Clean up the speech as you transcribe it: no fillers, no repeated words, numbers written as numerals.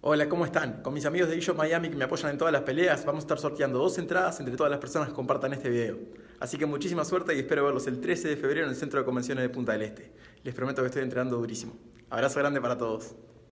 Hola, ¿cómo están? Con mis amigos de eShop Miami que me apoyan en todas las peleas, vamos a estar sorteando 2 entradas entre todas las personas que compartan este video. Así que muchísima suerte y espero verlos el 13 de febrero en el Centro de Convenciones de Punta del Este. Les prometo que estoy entrenando durísimo. Abrazo grande para todos.